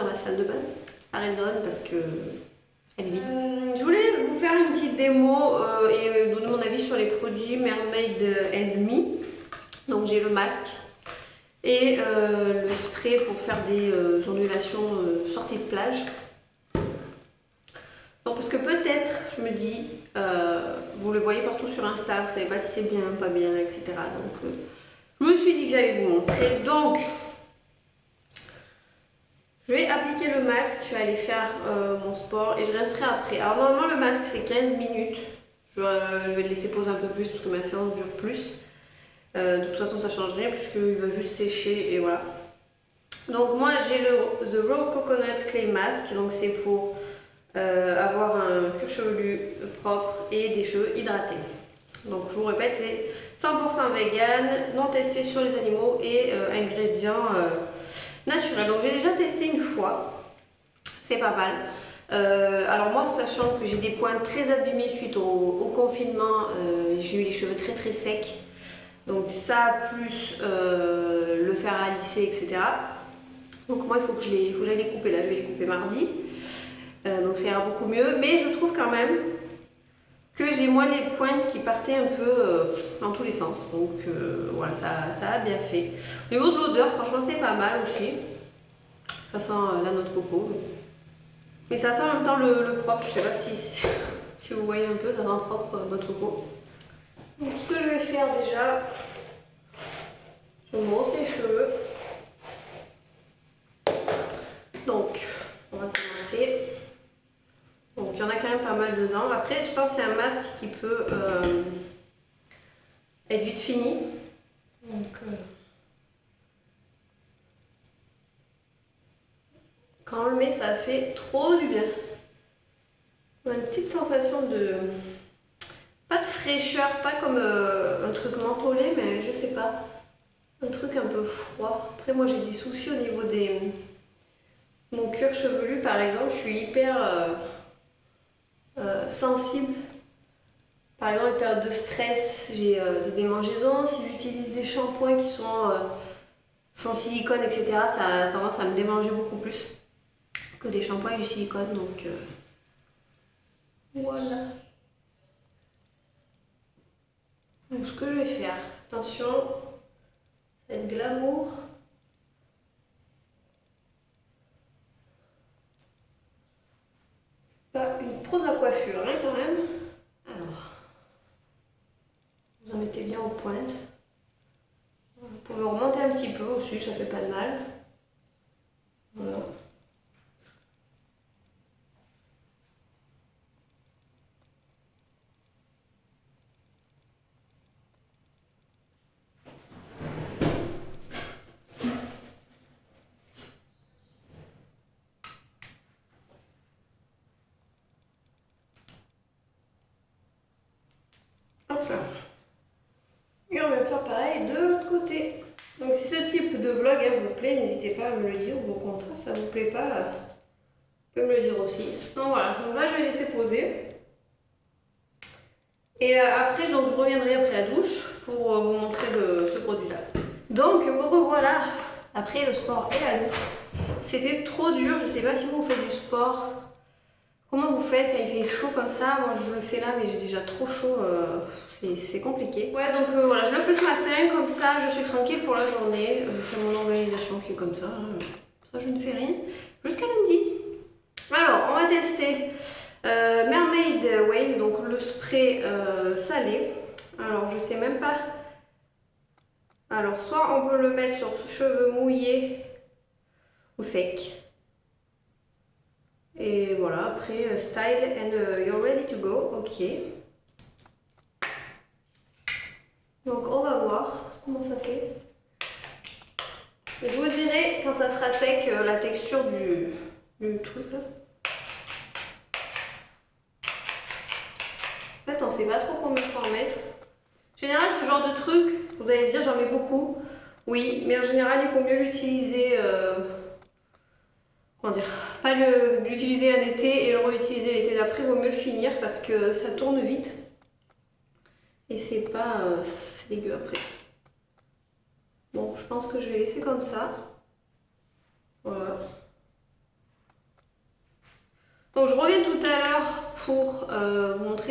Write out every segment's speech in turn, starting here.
ma salle de bain. Ça résonne parce que elle est vide. Je voulais vous faire une petite démo et donner mon avis sur les produits Mermaid & Me. Donc j'ai le masque et le spray pour faire des ondulations sorties de plage. Donc parce que peut-être, je me dis, vous le voyez partout sur Insta, vous savez pas si c'est bien, pas bien, etc. Donc je me suis dit que j'allais vous montrer. Donc je vais appliquer le masque, je vais aller faire mon sport et je resterai après. Alors normalement le masque c'est 15 minutes. Je vais le laisser poser un peu plus parce que ma séance dure plus. De toute façon ça change rien puisqu'il va juste sécher et voilà. Donc moi j'ai le The Raw Coconut Clay Mask, donc c'est pour avoir un cuir chevelu propre et des cheveux hydratés. Donc je vous répète, c'est 100% vegan, non testé sur les animaux et ingrédients naturels. Donc j'ai déjà testé une fois, c'est pas mal. Alors moi, sachant que j'ai des points très abîmés suite au confinement, j'ai eu les cheveux très secs. Donc ça, plus le fer à lisser, etc. Donc moi, il faut que j'aille les couper là, je vais les couper mardi. Donc ça ira beaucoup mieux, mais je trouve quand même que j'ai moins les pointes qui partaient un peu dans tous les sens. Donc voilà, ça a bien fait. Au niveau de l'odeur, franchement c'est pas mal aussi. Ça sent la noix de coco. Mais ça sent en même temps le propre, je sais pas si vous voyez un peu, ça sent propre noix de coco. Donc ce que je vais faire déjà, je me brosse les cheveux. Donc on va commencer. Donc il y en a quand même pas mal dedans. Après je pense que c'est un masque qui peut être vite fini. Donc quand on le met ça fait trop du bien. On a une petite sensation de... pas de fraîcheur, pas comme un truc mentholé, mais je sais pas. Un truc un peu froid. Après moi j'ai des soucis au niveau des... Mon cuir chevelu par exemple, je suis hyper... sensible. Par exemple, en période de stress, j'ai des démangeaisons. Si j'utilise des shampoings qui sont sans silicone, etc., ça a tendance à me démanger beaucoup plus que des shampoings avec du silicone. Donc voilà. Donc ce que je vais faire, attention, ça va être glamour. Pas une pro de la coiffure, hein, quand même. Alors, vous en mettez bien aux pointes. Vous pouvez remonter un petit peu au-dessus, ça fait pas de mal. Voilà. Hop là. Et on va faire pareil de l'autre côté. Donc si ce type de vlog vous plaît, n'hésitez pas à me le dire, ou au contraire, ça vous plaît pas, vous pouvez me le dire aussi. Donc voilà, donc là je vais laisser poser. Et après, donc, je reviendrai après la douche pour vous montrer ce produit là. Donc me revoilà après le sport et la douche. C'était trop dur, je sais pas si vous faites du sport. Comment vous faites quand il fait chaud comme ça? Moi je le fais là mais j'ai déjà trop chaud, c'est compliqué. Ouais donc voilà, je le fais ce matin, comme ça je suis tranquille pour la journée. C'est mon organisation qui est comme ça, hein. Ça je ne fais rien jusqu'à lundi. Alors on va tester Mermaid Whale, donc le spray salé. Alors je sais même pas. Alors soit on peut le mettre sur cheveux mouillés ou secs. Et voilà, après style and you're ready to go, ok. Donc on va voir comment ça fait. Et je vous dirai quand ça sera sec la texture du truc là. En fait on sait pas trop combien il faut en mettre. En général ce genre de truc, vous allez dire j'en mets beaucoup. Oui, mais en général il faut mieux l'utiliser... comment dire, pas l'utiliser un été et le réutiliser l'été d'après, il vaut mieux le finir parce que ça tourne vite et c'est pas dégueu après. Bon, je pense que je vais laisser comme ça. Voilà. Donc je reviens tout à l'heure pour vous montrer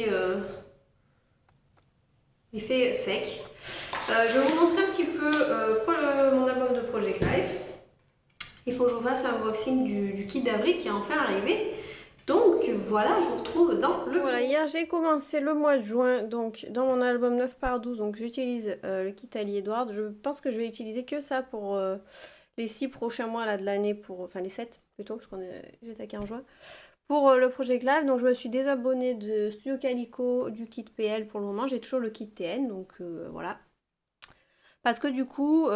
l'effet sec. Je vais vous montrer un petit peu mon album de Project Life. Il faut que je vous fasse un unboxing du kit d'avril qui est enfin arrivé. Donc voilà, je vous retrouve dans le... Voilà, hier j'ai commencé le mois de juin, donc dans mon album 9×12, donc j'utilise le kit Ali Edwards. Je pense que je vais utiliser que ça pour les 6 prochains mois là, de l'année, enfin les 7 plutôt, parce j'ai attaqué en juin. Pour le Project Live, donc je me suis désabonnée de Studio Calico, du kit PL pour le moment. J'ai toujours le kit TN, donc voilà. Parce que du coup,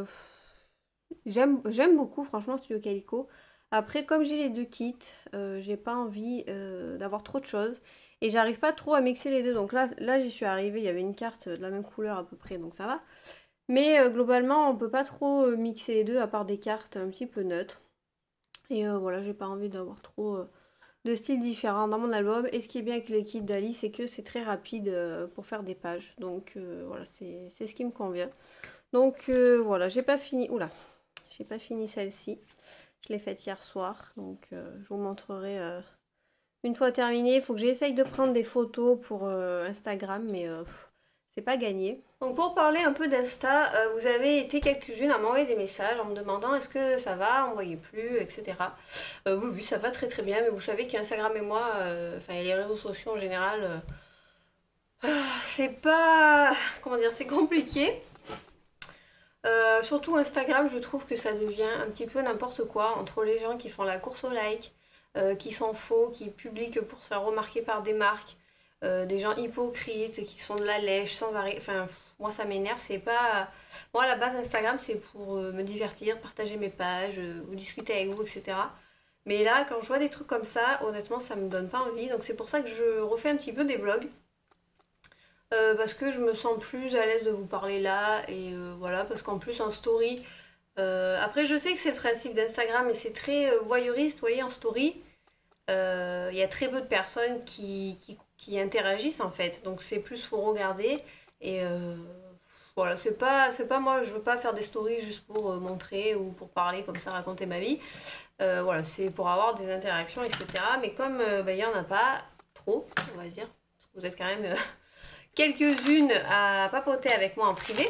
j'aime beaucoup franchement Studio Calico. Après, comme j'ai les deux kits, j'ai pas envie d'avoir trop de choses. Et j'arrive pas trop à mixer les deux. Donc là j'y suis arrivée, il y avait une carte de la même couleur à peu près, donc ça va. Mais globalement, on peut pas trop mixer les deux, à part des cartes un petit peu neutres. Et voilà, j'ai pas envie d'avoir trop de styles différents dans mon album. Et ce qui est bien avec les kits d'Ali, c'est que c'est très rapide pour faire des pages. Donc voilà, c'est ce qui me convient. Donc voilà, j'ai pas fini... Oula, j'ai pas fini celle-ci. Je l'ai faite hier soir, donc je vous montrerai une fois terminée. Il faut que j'essaye de prendre des photos pour Instagram, mais c'est pas gagné. Donc pour parler un peu d'Insta, vous avez été quelques-unes à m'envoyer des messages en me demandant est-ce que ça va, on voyait plus, etc. Oui, ça va très très bien, mais vous savez qu'Instagram et moi, enfin les réseaux sociaux en général, c'est pas... comment dire, c'est compliqué. Surtout Instagram, je trouve que ça devient un petit peu n'importe quoi entre les gens qui font la course au like, qui sont faux, qui publient que pour se faire remarquer par des marques, des gens hypocrites qui sont de la lèche sans arrêt. Enfin, moi ça m'énerve, c'est pas... Moi à la base Instagram c'est pour me divertir, partager mes pages, ou discuter avec vous, etc. Mais là quand je vois des trucs comme ça, honnêtement ça me donne pas envie. Donc c'est pour ça que je refais un petit peu des vlogs. Parce que je me sens plus à l'aise de vous parler là, et voilà, parce qu'en plus en story, après je sais que c'est le principe d'Instagram et c'est très voyeuriste, vous voyez, en story, il y a très peu de personnes qui interagissent en fait, donc c'est plus pour regarder, et voilà, c'est pas moi, je veux pas faire des stories juste pour montrer ou pour parler comme ça, raconter ma vie, voilà, c'est pour avoir des interactions, etc. Mais comme il y en a pas trop, on va dire, parce que vous êtes quand même... quelques-unes à papoter avec moi en privé.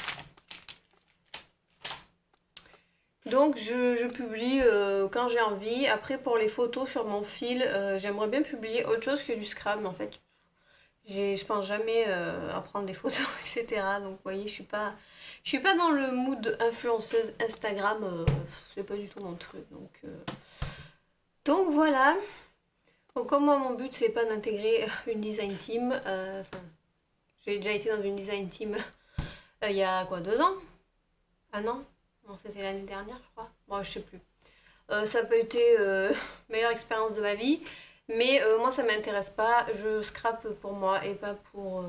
Donc je publie quand j'ai envie. Après pour les photos sur mon fil, j'aimerais bien publier autre chose que du scrap, mais en fait je pense jamais à prendre des photos, etc. Donc vous voyez, je suis pas dans le mood influenceuse Instagram, c'est pas du tout mon truc. Donc voilà. Donc comme moi mon but c'est pas d'intégrer une design team, j'ai déjà été dans une design team il y a quoi, 2 ans? Un an? Non, c'était l'année dernière, je crois. Bon, je sais plus. Ça n'a pas été meilleure expérience de ma vie, mais moi ça m'intéresse pas. Je scrape pour moi et pas pour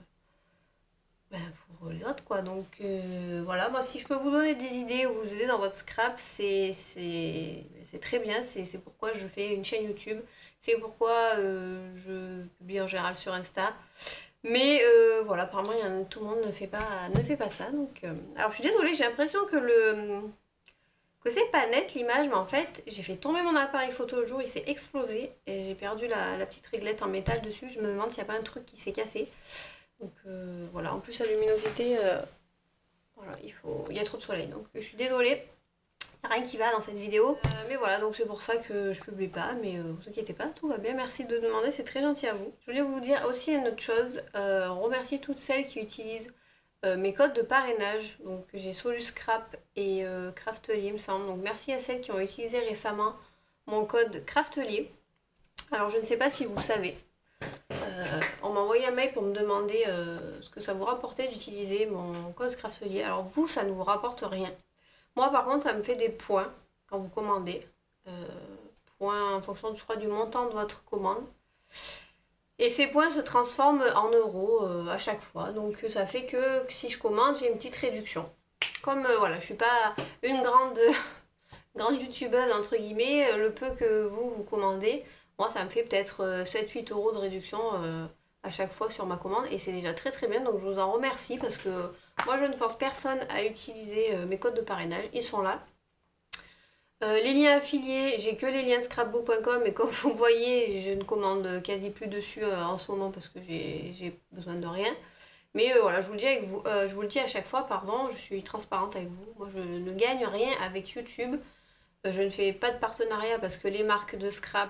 les autres, quoi. Donc voilà, moi si je peux vous donner des idées ou vous aider dans votre scrap, c'est très bien. C'est pourquoi je fais une chaîne YouTube. C'est pourquoi je publie en général sur Insta. Mais voilà, apparemment tout le monde ne fait pas ça. Donc, alors je suis désolée, j'ai l'impression que c'est pas net l'image, mais en fait j'ai fait tomber mon appareil photo le jour, il s'est explosé et j'ai perdu la petite réglette en métal dessus. Je me demande s'il n'y a pas un truc qui s'est cassé. Donc voilà, en plus la luminosité, voilà, il y a trop de soleil. Donc je suis désolée. Rien qui va dans cette vidéo, mais voilà, donc c'est pour ça que je publie pas, mais vous inquiétez pas, tout va bien, merci de demander, c'est très gentil à vous. Je voulais vous dire aussi une autre chose, remercier toutes celles qui utilisent mes codes de parrainage, donc j'ai Soluscrap et Craftelier il me semble, donc merci à celles qui ont utilisé récemment mon code Craftelier. Alors je ne sais pas si vous savez, on m'a envoyé un mail pour me demander ce que ça vous rapportait d'utiliser mon code Craftelier. Alors vous, ça ne vous rapporte rien. Moi par contre ça me fait des points quand vous commandez, points en fonction je crois du montant de votre commande. Et ces points se transforment en euros à chaque fois, donc ça fait que si je commande j'ai une petite réduction. Comme voilà, je suis pas une grande youtubeuse entre guillemets, le peu que vous commandez, moi ça me fait peut-être 7-8 euros de réduction à chaque fois sur ma commande, et c'est déjà très très bien, donc je vous en remercie parce que moi je ne force personne à utiliser mes codes de parrainage, ils sont là. Les liens affiliés, j'ai que les liens scrapbook.com et comme vous voyez, je ne commande quasi plus dessus en ce moment parce que j'ai besoin de rien. Mais voilà, je vous le dis à chaque fois, pardon, je suis transparente avec vous. Moi, je ne gagne rien avec YouTube. Je ne fais pas de partenariat parce que les marques de scrap,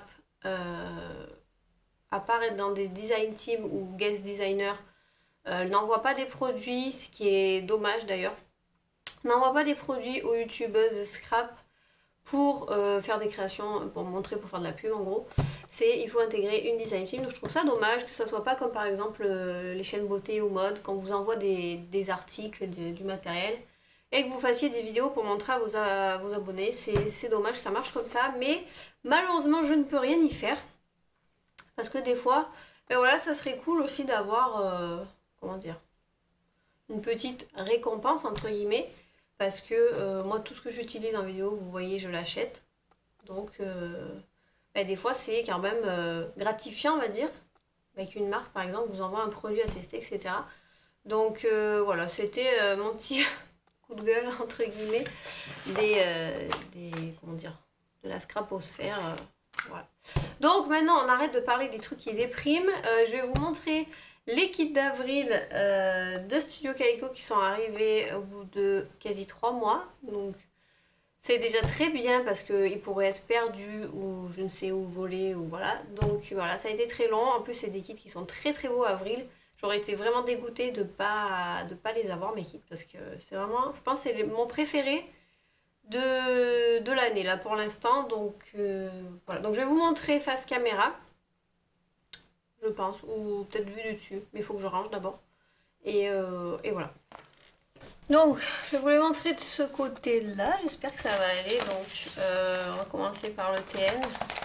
à part être dans des design teams ou guest designers, n'envoient pas des produits, ce qui est dommage d'ailleurs. N'envoient pas des produits aux youtubeuses de scrap pour faire des créations, pour montrer, pour faire de la pub en gros. Il faut intégrer une design team. Donc je trouve ça dommage que ça soit pas comme par exemple les chaînes beauté ou mode, quand on vous envoie des articles, du matériel, et que vous fassiez des vidéos pour montrer à vos abonnés. C'est dommage, ça marche comme ça, mais malheureusement je ne peux rien y faire. Parce que des fois, ben voilà, ça serait cool aussi d'avoir, comment dire, une petite récompense entre guillemets. Parce que moi, tout ce que j'utilise en vidéo, vous voyez, je l'achète. Donc, ben, des fois, c'est quand même gratifiant, on va dire. Avec une marque, par exemple, vous envoie un produit à tester, etc. Donc, voilà, c'était mon petit coup de gueule, entre guillemets, comment dire, de la scraposphère. Voilà. Donc, maintenant, on arrête de parler des trucs qui dépriment. Je vais vous montrer les kits d'avril de Studio Calico qui sont arrivés au bout de quasi 3 mois. Donc c'est déjà très bien parce qu'ils pourraient être perdus ou je ne sais où volés ou voilà. Donc voilà, ça a été très long. En plus c'est des kits qui sont très très beaux avril. J'aurais été vraiment dégoûtée de pas les avoir mes kits parce que c'est vraiment, je pense que c'est mon préféré de l'année là pour l'instant. Donc voilà, donc je vais vous montrer face caméra. Je pense, ou peut-être vu dessus, mais il faut que je range d'abord. Et voilà. Donc, je vais vous les montrer de ce côté-là, j'espère que ça va aller. Donc, on va commencer par le TN.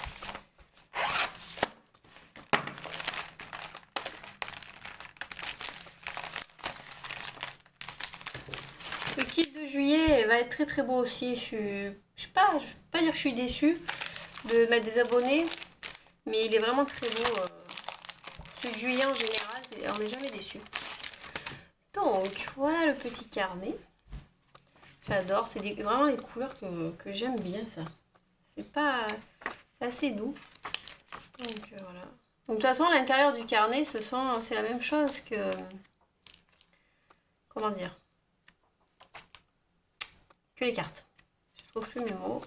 Le kit de juillet va être très très beau aussi. Je vais pas dire que je suis déçue de mettre des abonnés, mais il est vraiment très beau. Ce juillet en général, on n'est jamais déçu. Donc voilà le petit carnet. J'adore, c'est vraiment les couleurs que j'aime bien ça. C'est assez doux. Donc voilà. Donc de toute façon l'intérieur du carnet c'est la même chose que, comment dire, que les cartes. Je trouve plus mes mots.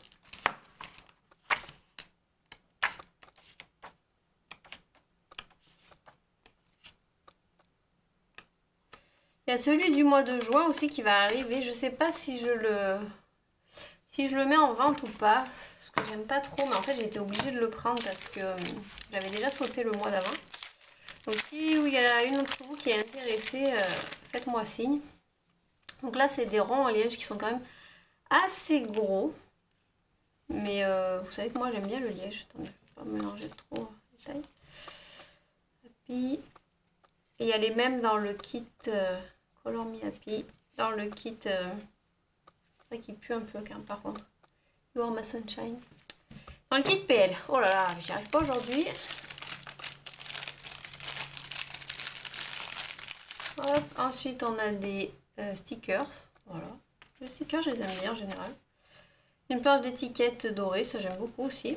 Il y a celui du mois de juin aussi qui va arriver. Je sais pas si je le mets en vente ou pas. Parce que j'aime pas trop. Mais en fait j'ai été obligée de le prendre parce que j'avais déjà sauté le mois d'avant. Donc si il y a une d'entre vous qui est intéressée, faites-moi signe. Donc là c'est des ronds en liège qui sont quand même assez gros. Mais vous savez que moi j'aime bien le liège. Attendez, je ne vais pas mélanger trop les tailles. Et puis il y a les mêmes dans le kit Color Me Happy, dans le kit qui pue un peu quand même, par contre. You Are My Sunshine. Dans le kit PL. Oh là là, j'y arrive pas aujourd'hui. Hop, ensuite on a des stickers. Voilà. Les stickers, je les aime bien en général. Une planche d'étiquette dorée, ça j'aime beaucoup aussi.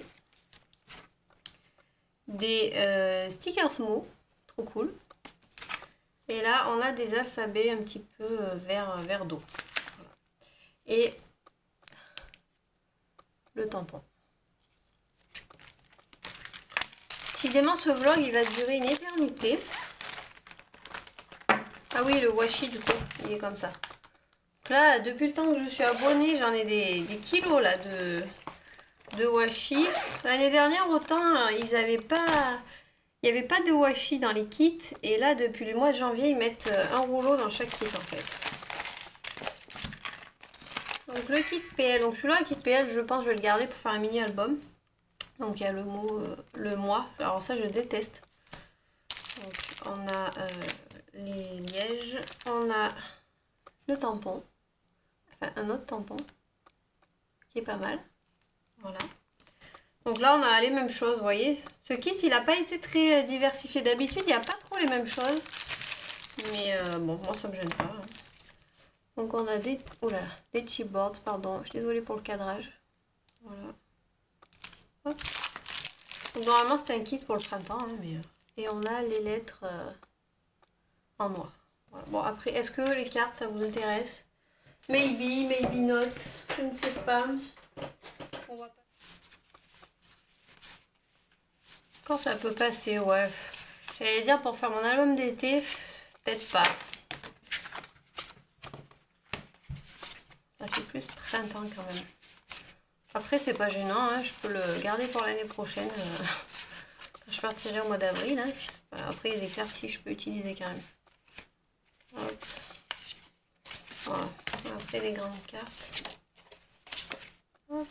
Des stickers mots, trop cool. Et là, on a des alphabets un petit peu vert d'eau. Voilà. Et le tampon. Décidément, ce vlog, il va durer une éternité. Ah oui, le washi, du coup, il est comme ça. Là, depuis le temps que je suis abonnée, j'en ai des kilos là de washi. L'année dernière, autant, ils n'avaient pas... Il n'y avait pas de washi dans les kits et là depuis le mois de janvier ils mettent un rouleau dans chaque kit en fait. Donc le kit PL, donc celui-là le kit PL je pense que je vais le garder pour faire un mini album. Donc il y a le mot le mois, alors ça je déteste. Donc on a les lièges, on a le tampon, enfin un autre tampon qui est pas mal, voilà. Donc là, on a les mêmes choses, vous voyez. Ce kit, il n'a pas été très diversifié. D'habitude, il n'y a pas trop les mêmes choses. Mais bon, moi, ça me gêne pas. Hein. Donc on a des... Oh là là, des chipboards, pardon. Je suis désolée pour le cadrage. Voilà. Hop. Donc, normalement c'était un kit pour le printemps, hein, mais... Et on a les lettres en noir. Voilà. Bon après, est-ce que les cartes ça vous intéresse? Maybe, maybe not, je ne sais pas. On va pas... Quand ça peut passer, ouais. J'allais dire pour faire mon album d'été, peut-être pas. Ça fait plus printemps quand même. Après c'est pas gênant, hein, je peux le garder pour l'année prochaine. Quand je partirai au mois d'avril. Hein. Après il y a des cartes si je peux utiliser quand même. Hop. Voilà. Après les grandes cartes. Hop.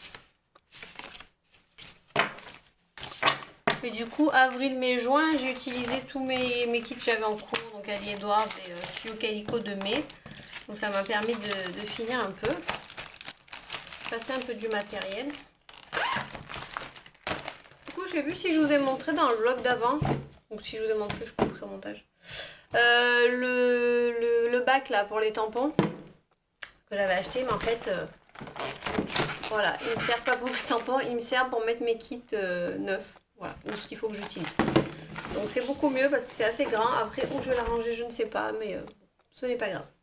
Et du coup, avril, mai, juin, j'ai utilisé tous mes kits que j'avais en cours. Donc Ali Edwards et Studio Calico de mai. Donc ça m'a permis de finir un peu. Passer un peu du matériel. Du coup, je sais plus si je vous ai montré dans le vlog d'avant. Donc si je vous ai montré, je couperai au montage. Le bac là pour les tampons. Que j'avais acheté. Mais en fait, voilà. Il ne me sert pas pour mes tampons. Il me sert pour mettre mes kits neufs. Voilà, donc ce qu'il faut que j'utilise. Donc c'est beaucoup mieux parce que c'est assez grand. Après, où je vais l'arranger, je ne sais pas, mais ce n'est pas grave.